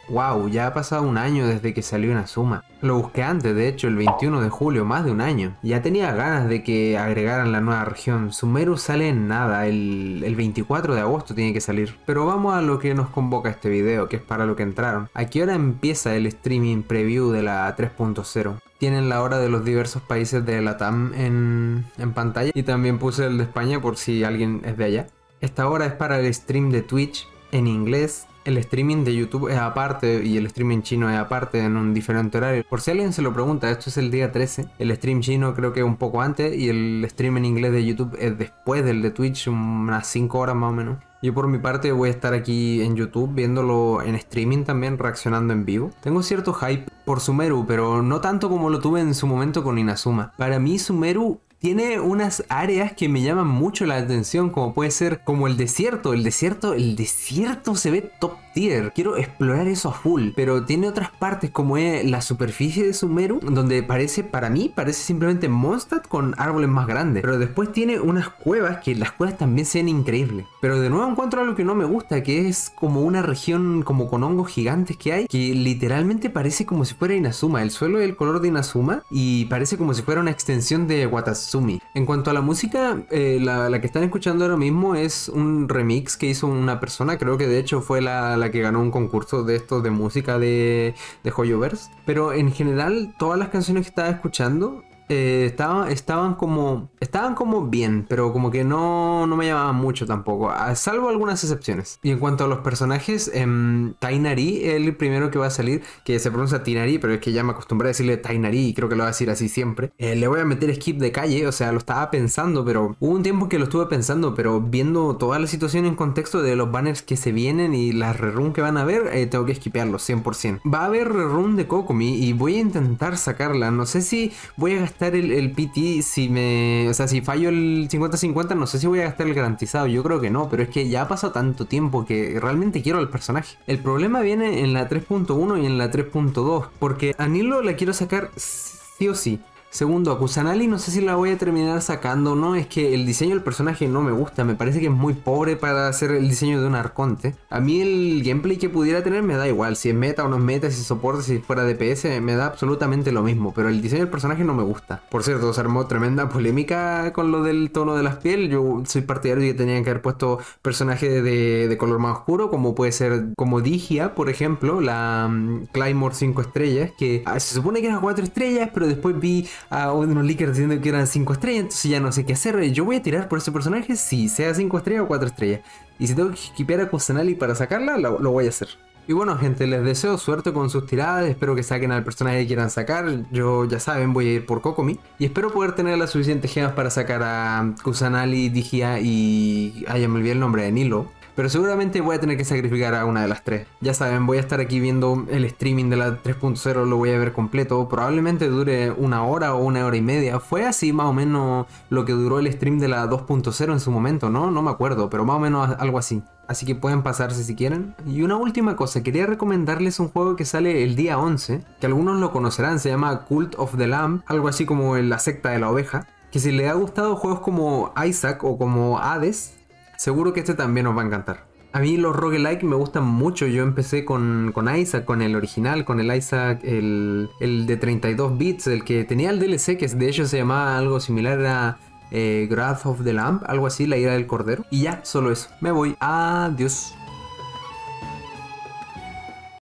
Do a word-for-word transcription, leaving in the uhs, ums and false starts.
Wow, ya ha pasado un año desde que salió Inazuma. Lo busqué antes, de hecho, el veintiuno de julio, más de un año. Ya tenía ganas de que agregaran la nueva región. Sumeru sale en nada, el, el veinticuatro de agosto tiene que salir. Pero vamos a lo que nos convoca este video, que es para lo que entraron. ¿A qué hora empieza el streaming preview de la tres punto cero? Tienen la hora de los diversos países de LATAM en, en pantalla. Y también puse el de España por si alguien es de allá. Esta hora es para el stream de Twitch en inglés. El streaming de YouTube es aparte y el streaming chino es aparte en un diferente horario. Por si alguien se lo pregunta, esto es el día trece. El stream chino creo que es un poco antes y el stream en inglés de YouTube es después del de Twitch, unas cinco horas más o menos. Yo por mi parte voy a estar aquí en YouTube viéndolo en streaming también, reaccionando en vivo. Tengo cierto hype por Sumeru, pero no tanto como lo tuve en su momento con Inazuma. Para mí Sumeru tiene unas áreas que me llaman mucho la atención, como puede ser como el desierto. El desierto, el desierto se ve top tier. Quiero explorar eso a full, pero tiene otras partes como es la superficie de Sumeru, donde parece, para mí, parece simplemente Mondstadt con árboles más grandes. Pero después tiene unas cuevas que las cuevas también se ven increíbles. Pero de nuevo encuentro algo que no me gusta, que es como una región como con hongos gigantes que hay, que literalmente parece como si fuera Inazuma. El suelo es el color de Inazuma y parece como si fuera una extensión de Watatsumi. En cuanto a la música, eh, la, la que están escuchando ahora mismo es un remix que hizo una persona, creo que de hecho fue la, la que ganó un concurso de estos de música de, de Hoyoverse. Pero en general todas las canciones que estaba escuchando eh, estaban, estaban como estaban como bien, pero como que no, no me llamaban mucho tampoco, a, salvo algunas excepciones. Y en cuanto a los personajes, eh, Tainari es el primero que va a salir, que se pronuncia Tinari, pero es que ya me acostumbré a decirle Tainari y creo que lo voy a decir así siempre. Eh, le voy a meter skip de calle, o sea, lo estaba pensando, pero hubo un tiempo que lo estuve pensando, pero viendo toda la situación en contexto de los banners que se vienen y las rerun que van a haber, eh, tengo que skipearlo cien por ciento. Va a haber rerun de Kokomi y voy a intentar sacarla. No sé si voy a gastar el, el P T, si me... O sea, si fallo el cincuenta cincuenta, no sé si voy a gastar el garantizado. Yo creo que no, pero es que ya ha pasado tanto tiempo que realmente quiero al personaje. El problema viene en la tres punto uno y en la tres punto dos, porque a Nilo la quiero sacar sí o sí. Segundo, a Kusanali no sé si la voy a terminar sacando o no, es que el diseño del personaje no me gusta, me parece que es muy pobre para hacer el diseño de un arconte. A mí el gameplay que pudiera tener me da igual, si es meta o no es meta, si soporta, si fuera D P S, me da absolutamente lo mismo, pero el diseño del personaje no me gusta. Por cierto, se armó tremenda polémica con lo del tono de las pieles. Yo soy partidario de que tenían que haber puesto personajes de, de color más oscuro, como puede ser como Digia, por ejemplo, la um, Claymore cinco estrellas, que ah, se supone que era cuatro estrellas, pero después vi a unos leakers diciendo que eran cinco estrellas, entonces ya no sé qué hacer. Yo voy a tirar por ese personaje, si sea cinco estrellas o cuatro estrellas. Y si tengo que equipear a Kusanali para sacarla, lo, lo voy a hacer. Y bueno, gente, les deseo suerte con sus tiradas, espero que saquen al personaje que quieran sacar. Yo, ya saben, voy a ir por Kokomi. Y espero poder tener las suficientes gemas para sacar a Kusanali, Digia y... ah, ya me olvidé el nombre de Nilo. Pero seguramente voy a tener que sacrificar a una de las tres. Ya saben, voy a estar aquí viendo el streaming de la tres punto cero, lo voy a ver completo. Probablemente dure una hora o una hora y media. Fue así más o menos lo que duró el stream de la dos punto cero en su momento, ¿no? No me acuerdo, pero más o menos algo así. Así que pueden pasarse si quieren. Y una última cosa, quería recomendarles un juego que sale el día once, que algunos lo conocerán, se llama Cult of the Lamb, algo así como la secta de la oveja. Que si les ha gustado juegos como Isaac o como Hades, seguro que este también os va a encantar. A mí los roguelike me gustan mucho. Yo empecé con, con Isaac, con el original, con el Isaac, el, el de treinta y dos bits, el que tenía el D L C, que de hecho se llamaba algo similar a eh, Wrath of the Lamb, algo así, la ira del cordero. Y ya, solo eso. Me voy. Adiós.